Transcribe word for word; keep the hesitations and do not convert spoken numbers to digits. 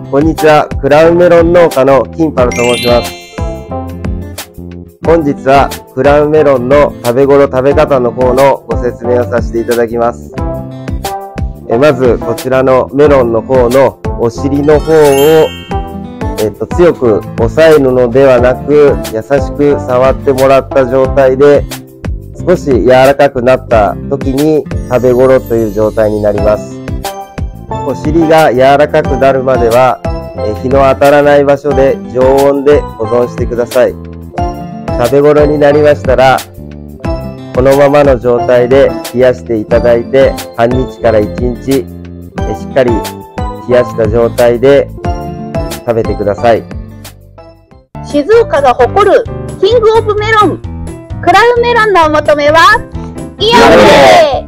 こんにちは、クラウンメロン農家のキンパルと申します。本日はクラウンメロンの食べ頃食べ方の方のご説明をさせていただきます。えまずこちらのメロンの方のお尻の方を、えっと、強く押さえるのではなく、優しく触ってもらった状態で少し柔らかくなった時に食べ頃という状態になります。お尻が柔らかくなるまでは、え日の当たらない場所で常温で保存してください。食べ頃になりましたら、このままの状態で冷やしていただいて、半日からいちにち、えしっかり冷やした状態で食べてください。 静岡が誇るキングオブメロン、クラウンメロンのお求めはイオンで